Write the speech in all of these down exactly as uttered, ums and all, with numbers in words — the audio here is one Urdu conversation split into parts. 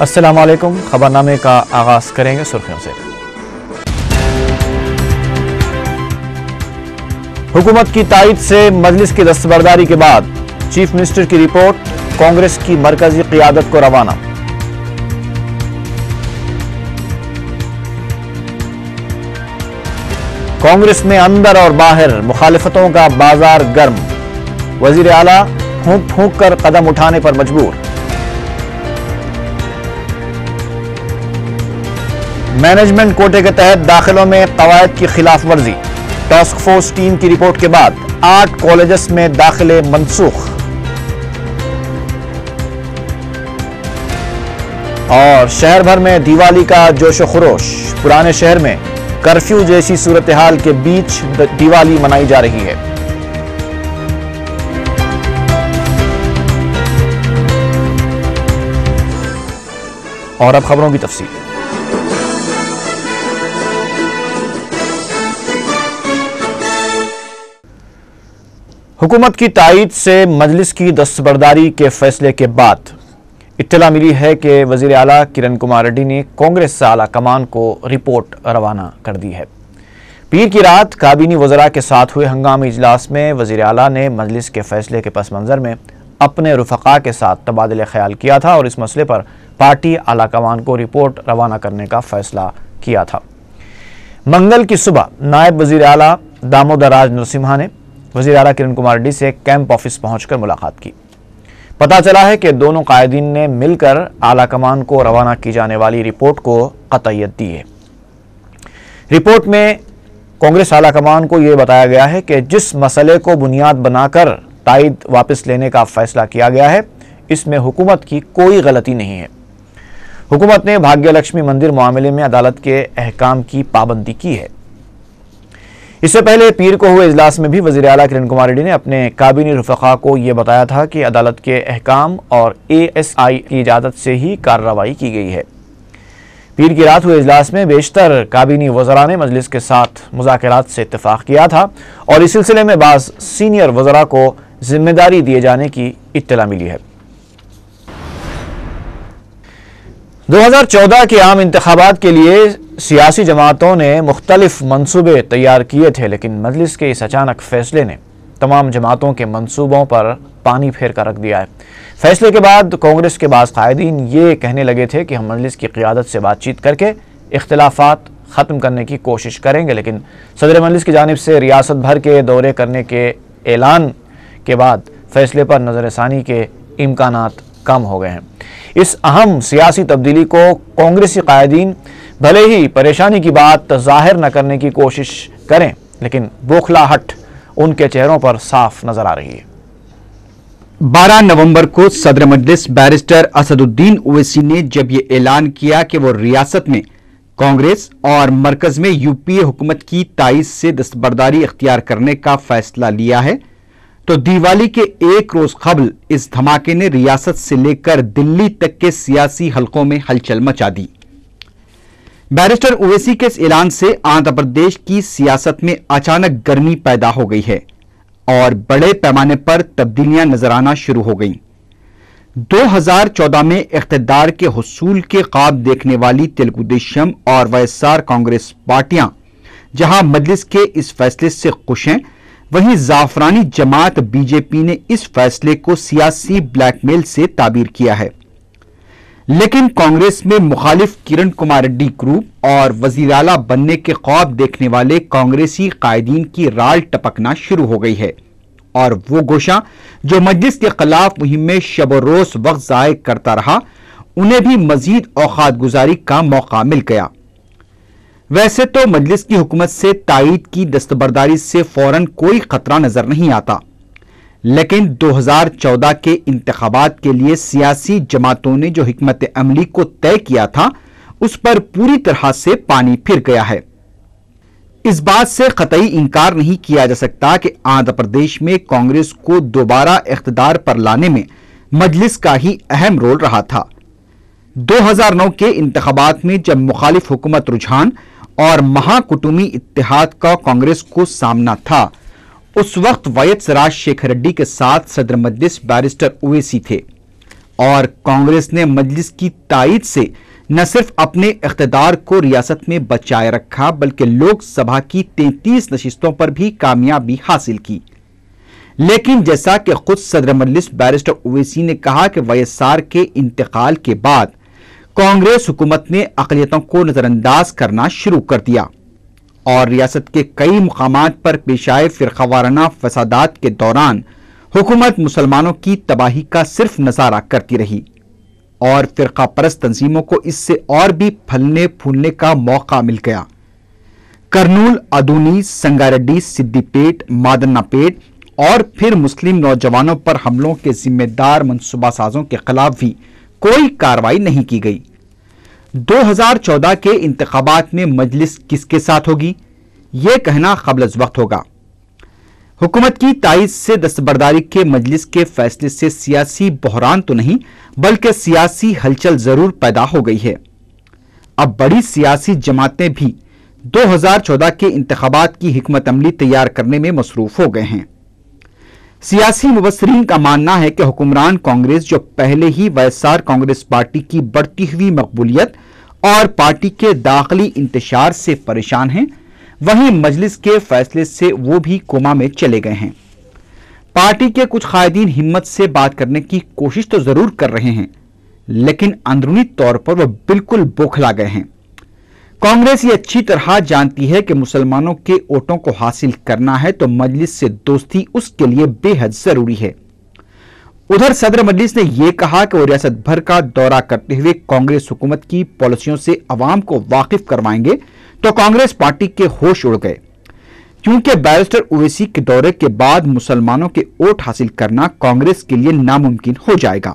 السلام علیکم، خبرنامے کا آغاز کریں گے سرخیوں سے۔ حکومت کی تائید سے مجلس کی دستبرداری کے بعد چیف منسٹر کی رپورٹ کانگریس کی مرکزی قیادت کو روانہ۔ کانگریس میں اندر اور باہر مخالفتوں کا بازار گرم، وزیر اعلیٰ پھونک پھونک کر قدم اٹھانے پر مجبور۔ مینجمنٹ کوٹے کے تحت داخلوں میں قواعد کی خلاف ورزی، ٹاسک فورس ٹیم کی رپورٹ کے بعد آٹھ کالجز میں داخلے منسوخ۔ اور شہر بھر میں دیوالی کا جوش و خروش، پرانے شہر میں کرفیو جیسی صورتحال کے بیچ دیوالی منائی جا رہی ہے۔ اور اب خبروں کی تفصیل۔ حکومت کی تائید سے مجلس کی دستبرداری کے فیصلے کے بعد اطلاع ملی ہے کہ وزیر اعلیٰ کرن کمار ریڈی نے کانگریس سے اعلیٰ کمان کو رپورٹ روانہ کر دی ہے۔ پیر کی رات کابینی وزراء کے ساتھ ہوئے ہنگامی اجلاس میں وزیر اعلیٰ نے مجلس کے فیصلے کے پس منظر میں اپنے رفقا کے ساتھ تبادلہ خیال کیا تھا اور اس مسئلے پر پارٹی اعلیٰ کمان کو رپورٹ روانہ کرنے کا فیصلہ کیا تھا۔ منگل کی صبح نائب وزیر اعلیٰ دامودر راج نرسمہا نے وزیر اعلیٰ کرن کمار ریڈی سے کیمپ آفس پہنچ کر ملاقات کی۔ پتہ چلا ہے کہ دونوں قائدین نے مل کر اعلیٰ کمان کو روانہ کی جانے والی رپورٹ کو قطعیت دی ہے۔ رپورٹ میں کانگریس اعلیٰ کمان کو یہ بتایا گیا ہے کہ جس مسئلے کو بنیاد بنا کر تائید واپس لینے کا فیصلہ کیا گیا ہے، اس میں حکومت کی کوئی غلطی نہیں ہے۔ حکومت نے بھاگیہ لکشمی مندر معاملے میں عدالت کے احکام کی پابندی کی ہے۔ اس سے پہلے پیر کو ہوئے اجلاس میں بھی وزیر اعلیٰ کرن کمار ریڈی نے اپنے کابینی رفقا کو یہ بتایا تھا کہ عدالت کے احکام اور اے ایس آئی کی اجازت سے ہی کارروائی کی گئی ہے۔ پیر کی رات ہوئے اجلاس میں بیشتر کابینی وزراء نے مجلس کے ساتھ مذاکرات سے اتفاق کیا تھا اور اس سلسلے میں بعض سینئر وزراء کو ذمہ داری دیے جانے کی اطلاع ملی ہے۔ دو ہزار چودہ کے عام انتخابات کے لیے سیاسی جماعتوں نے مختلف منصوبے تیار کیے تھے، لیکن مجلس کے اس اچانک فیصلے نے تمام جماعتوں کے منصوبوں پر پانی پھیر کر رکھ دیا ہے۔ فیصلے کے بعد کانگریس کے بعض قائدین یہ کہنے لگے تھے کہ ہم مجلس کی قیادت سے بات چیت کر کے اختلافات ختم کرنے کی کوشش کریں گے، لیکن صدر مجلس کی جانب سے ریاست بھر کے دورے کرنے کے اعلان کے بعد فیصلے پر نظر ثانی کے امکانات کم ہو گئے ہیں۔ اس اہم سیاسی تبدیلی کو کانگریسی قائدین بھلے ہی پریشانی کی بات ظاہر نہ کرنے کی کوشش کریں، لیکن بوکھلاہٹ ان کے چہروں پر صاف نظر آ رہی ہے۔ بارہ نومبر کو صدر مجلس بیرسٹر اسد الدین اویسی نے جب یہ اعلان کیا کہ وہ ریاست میں کانگریس اور مرکز میں یو پی اے حکومت کی تائید سے دستبرداری اختیار کرنے کا فیصلہ لیا ہے، تو دیوالی کے ایک روز قبل اس دھماکے نے ریاست سے لے کر دلی تک کے سیاسی حلقوں میں ہلچل مچا دی۔ بیرسٹر اویسی کے اس اعلان سے آندھرا پردیش کی سیاست میں اچانک گرمی پیدا ہو گئی ہے اور بڑے پیمانے پر تبدیلیاں نظر آنا شروع ہو گئیں۔ دو ہزار چودہ میں اقتدار کے حصول کے خواب دیکھنے والی تلگو دیشم اور وائے ایس آر کانگریس پارٹیاں جہاں مجلس کے اس فیصلے سے خوش ہیں، وہیں زعفرانی جماعت بی جے پی نے اس فیصلے کو سیاسی بلیک میل سے تعبیر کیا ہے۔ لیکن کانگریس میں مخالف کرن کمار ریڈی گروپ اور وزیر اعلیٰ بننے کے خواب دیکھنے والے کانگریسی قائدین کی رال ٹپکنا شروع ہو گئی ہے اور وہ گوشہ جو مجلس کے خلاف مہم میں شب و روز وقت ضائع کرتا رہا، انہیں بھی مزید اوقات گزاری کا موقع مل گیا۔ ویسے تو مجلس کی حکومت سے تائید کی دستبرداری سے فوراً کوئی خطرہ نظر نہیں آتا، لیکن دو ہزار چودہ کے انتخابات کے لیے سیاسی جماعتوں نے جو حکمت عملی کو طے کیا تھا اس پر پوری طرح سے پانی پھر گیا ہے۔ اس بات سے قطعی انکار نہیں کیا جا سکتا کہ آندھرا پردیش میں کانگریس کو دوبارہ اقتدار پر لانے میں مجلس کا ہی اہم رول رہا تھا۔ دو ہزار نو کے انتخابات میں جب مخالف حکومت رجحان اور مہا کٹومی اتحاد کا کانگریس کو سامنا تھا، اس وقت وائی ایس راج شیکھر ریڈی کے ساتھ صدر مجلس بیرسٹر اویسی تھے اور کانگریس نے مجلس کی تائید سے نہ صرف اپنے اقتدار کو ریاست میں بچائے رکھا بلکہ لوک سبھا کی تینتیس نشستوں پر بھی کامیابی حاصل کی۔ لیکن جیسا کہ خود صدر مجلس بیرسٹر اویسی نے کہا کہ وائے ایس آر کے انتقال کے بعد کانگریس حکومت نے اقلیتوں کو نظر انداز کرنا شروع کر دیا اور ریاست کے کئی مقامات پر پیش آئے فرقہ وارانہ فسادات کے دوران حکومت مسلمانوں کی تباہی کا صرف نظارہ کرتی رہی اور فرقہ پرست تنظیموں کو اس سے اور بھی پھلنے پھولنے کا موقع مل گیا۔ کرنول، ادونی، سنگاریڈی، سدی پیٹ، مادنا پیٹ اور پھر مسلم نوجوانوں پر حملوں کے ذمہ دار منصوبہ سازوں کے خلاف بھی کوئی کارروائی نہیں کی گئی۔ دو ہزار چودہ کے انتخابات میں مجلس کس کے ساتھ ہوگی، یہ کہنا قبل از وقت ہوگا۔ حکومت کی تائید سے دستبرداری کے مجلس کے فیصلے سے سیاسی بحران تو نہیں بلکہ سیاسی ہلچل ضرور پیدا ہو گئی ہے۔ اب بڑی سیاسی جماعتیں بھی دو ہزار چودہ کے انتخابات کی حکمت عملی تیار کرنے میں مصروف ہو گئے ہیں۔ سیاسی مبصرین کا ماننا ہے کہ حکمران کانگریس جو پہلے ہی Y S R Congress party کی بڑھتی ہوئی مقبولیت اور پارٹی کے داخلی انتشار سے پریشان ہیں، وہیں مجلس کے فیصلے سے وہ بھی کوما میں چلے گئے ہیں۔ پارٹی کے کچھ قائدین ہمت سے بات کرنے کی کوشش تو ضرور کر رہے ہیں لیکن اندرونی طور پر وہ بالکل بوکھلا گئے ہیں۔ کانگریس یہ اچھی طرح جانتی ہے کہ مسلمانوں کے ووٹوں کو حاصل کرنا ہے تو مجلس سے دوستی اس کے لیے بے حد ضروری ہے۔ ادھر صدر مجلس نے یہ کہا کہ وہ ریاست بھر کا دورہ کرتے ہوئے کانگریس حکومت کی پالیسیوں سے عوام کو واقف کروائیں گے تو کانگریس پارٹی کے ہوش اڑ گئے، کیونکہ بیرسٹر اویسی کے دورے کے بعد مسلمانوں کے ووٹ حاصل کرنا کانگریس کے لیے ناممکن ہو جائے گا۔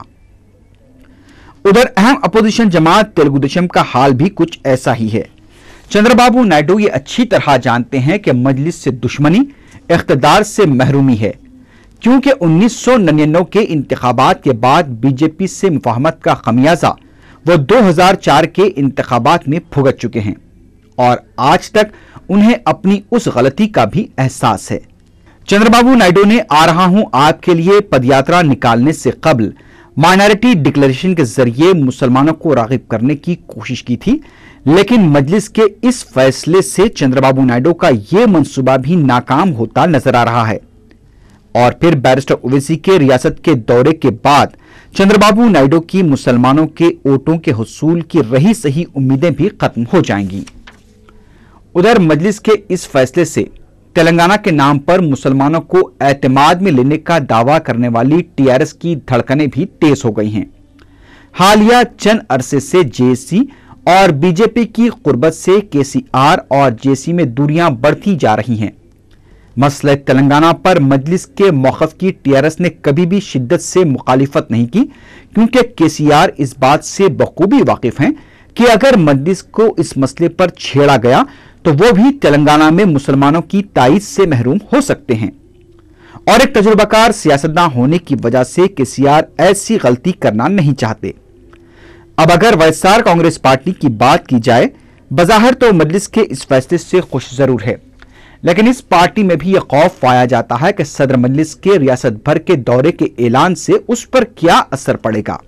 ادھر اہم اپوزیشن جماعت تیلگو دیشم کا حال بھی کچھ ایسا ہی ہے۔ چندر بابو نائیڈو یہ اچھی طرح جانتے ہیں کہ مجلس سے دشمنی اقتدار سے محرومی ہے، کیونکہ انیس سو ننانوے کے انتخابات کے بعد بی جے پی سے مفاہمت کا خمیازہ وہ دو ہزار چار کے انتخابات میں بھگت چکے ہیں اور آج تک انہیں اپنی اس غلطی کا بھی احساس ہے۔ چندر بابو نائیڈو نے آ رہا ہوں آپ کے لیے پدیاترا نکالنے سے قبل مائنارٹی ڈکلیریشن کے ذریعے مسلمانوں کو راغب کرنے کی کوشش کی تھی، لیکن مجلس کے اس فیصلے سے چندر بابو نائیڈو کا یہ منصوبہ بھی ناکام ہوتا نظر آ رہا ہے اور پھر بیرسٹر اویسی کے ریاست کے دورے کے بعد چندر بابو نائیڈو کی مسلمانوں کے ووٹوں کے حصول کی رہی سہی امیدیں بھی ختم ہو جائیں گی۔ ادھر مجلس کے اس فیصلے سے تلنگانہ کے نام پر مسلمانوں کو اعتماد میں لینے کا دعویٰ کرنے والی ٹی آر ایس کی دھڑکنیں بھی تیز ہو گئی ہیں۔ حالیہ چند عرصے سے جے سی اور بی جے پی کی قربت سے کے سی آر اور جے سی میں دوریاں بڑھتی جا رہی ہیں۔ مسئلہ تلنگانہ پر مجلس کے موقف کی ٹی آر ایس نے کبھی بھی شدت سے مخالفت نہیں کی، کیونکہ کے سی آر اس بات سے بخوبی واقف ہیں کہ اگر مجلس کو اس مسئلے پر چھیڑا گیا تو وہ بھی تلنگانہ میں مسلمانوں کی تائید سے محروم ہو سکتے ہیں اور ایک تجربہ کار سیاستداں ہونے کی وجہ سے کے سی آر ایسی غلطی کرنا نہیں چاہتے۔ اب اگر Y S R Congress party کی بات کی جائے، بظاہر تو مجلس کے اس فیصلے سے خوش ضرور ہے، لیکن اس پارٹی میں بھی یہ خوف پایا جاتا ہے کہ صدر مجلس کے ریاست بھر کے دورے کے اعلان سے اس پر کیا اثر پڑے گا۔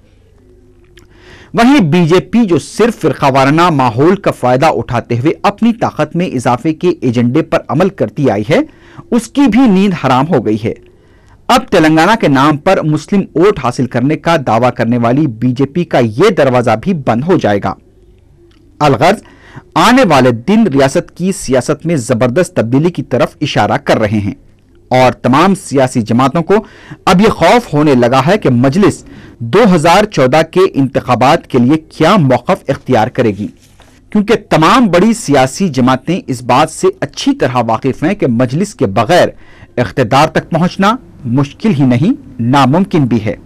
وہیں بی جے پی جو صرف فرقہ وارانہ ماحول کا فائدہ اٹھاتے ہوئے اپنی طاقت میں اضافے کے ایجنڈے پر عمل کرتی آئی ہے، اس کی بھی نیند حرام ہو گئی ہے۔ اب تلنگانہ کے نام پر مسلم ووٹ حاصل کرنے کا دعویٰ کرنے والی بی جے پی کا یہ دروازہ بھی بند ہو جائے گا۔ الغرض آنے والے دن ریاست کی سیاست میں زبردست تبدیلی کی طرف اشارہ کر رہے ہیں اور تمام سیاسی جماعتوں کو اب یہ خوف ہونے لگا ہے کہ مجلس دو ہزار چودہ کے انتخابات کے لیے کیا موقف اختیار کرے گی، کیونکہ تمام بڑی سیاسی جماعتیں اس بات سے اچھی طرح واقف ہیں کہ مجلس کے بغیر اقتدار تک پہنچنا مشکل ہی نہیں ناممکن بھی ہے۔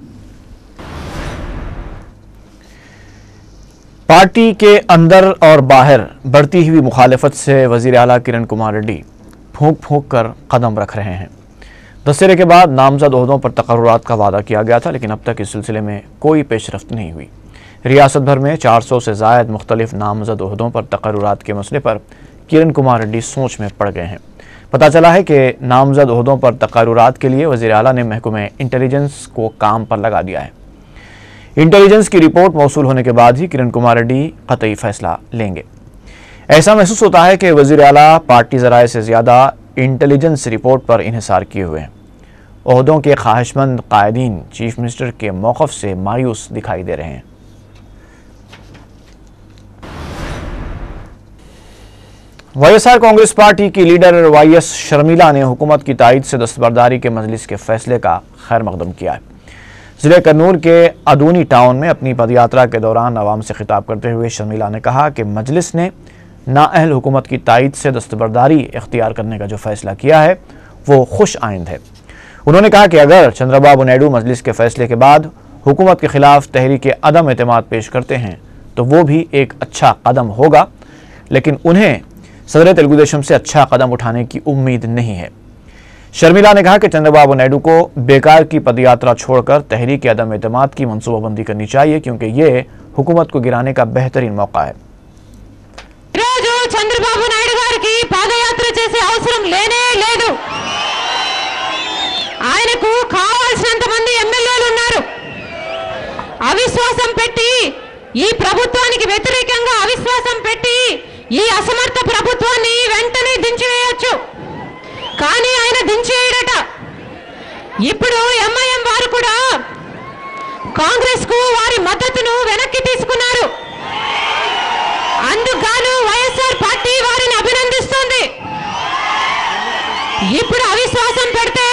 پارٹی کے اندر اور باہر بڑھتی ہوئی مخالفت سے وزیر اعلیٰ کرن کمار ریڈی پھونک پھونک کر قدم رکھ رہے ہیں۔ دسہرے کے بعد نامزد عہدوں پر تقررات کا وعدہ کیا گیا تھا، لیکن اب تک اس سلسلے میں کوئی پیش رفت نہیں ہوئی۔ ریاست بھر میں چار سو سے زائد مختلف نامزد عہدوں پر تقررات کے مسئلے پر کرن کمار ریڈی سوچ میں پڑ گئے ہیں۔ پتہ چلا ہے کہ نامزد عہدوں پر تقررات کے لیے وزیر اعلیٰ نے محکمہ انٹیلیجنس کو کام پر لگا دیا ہے۔ इंटेलिजेंस की रिपोर्ट मौसूल होने के बाद ही किरण कुमार रेड्डी कतई फैसला लेंगे। ऐसा महसूस होता है कि वज़ीर आला पार्टी ज़राए से ज़्यादा इंटेलिजेंस रिपोर्ट पर इन्हिसार किए हुए हैं। ओहदों के ख्वाहिशमंद कायदीन चीफ मिनिस्टर के मौक़िफ़ से मायूस दिखाई दे रहे हैं। वाईएसआर कांग्रेस पार्टी की लीडर वाई एस शर्मिला ने हुकूमत की तायद से दस्तबरदारी के मजलिस के फैसले का खैर मकदम किया है। ज़िले कन्नूर के अदूनी टाउन में अपनी पदयात्रा के दौरान आवाम से खिताब करते हुए शर्मिला ने कहा कि मजलिस ने नाअहल हुकूमत की तायद से दस्तबरदारी इख्तियार करने का जो फैसला किया है वो खुश आइंद है। उन्होंने कहा कि अगर चंद्रबाबू नायडू मजलिस के फैसले के बाद हुकूमत के खिलाफ तहरीक अदम एतमाद पेश करते हैं तो वो भी एक अच्छा कदम होगा, लेकिन उन्हें सदर तेलुगु देशम से अच्छा कदम उठाने की उम्मीद नहीं है। शर्मिला ने कहा कि चंद्रबाबू नायडू को बेकार की पदयात्रा छोड़कर तहरीक अदम एतमाद की मनसूबाबंदी करनी चाहिए, क्योंकि ये हुकूमत को गिराने का बेहतरीन मौका है। చంద్రబాబు నాయుడు గారికి పాదయాత్ర చేసే అవసరం లేనే లేదు। ఆయనకు కావాల్సినంత మంది ఎమ్మెల్యేలు ఉన్నారు। అవిశ్వాసం పెట్టి ఈ ప్రభుత్వానికి వ్యతిరేకంగా అవిశ్వాసం పెట్టి ఈ అసమర్థ ప్రభుత్వాన్ని వెంటనే దించివేయొచ్చు, కానీ ఆయన దించేయడట। ఇప్పుడు ఎంఐఎం వారు కూడా కాంగ్రెస్ కు వారి మద్దతును వెనక్కి తీసుకున్నారు। అందుగాను వైఎస్ఆర్ పార్టీ వారిని అభినందిస్తుంది। ఇప్పుడు అవిశ్వాసం పెడితే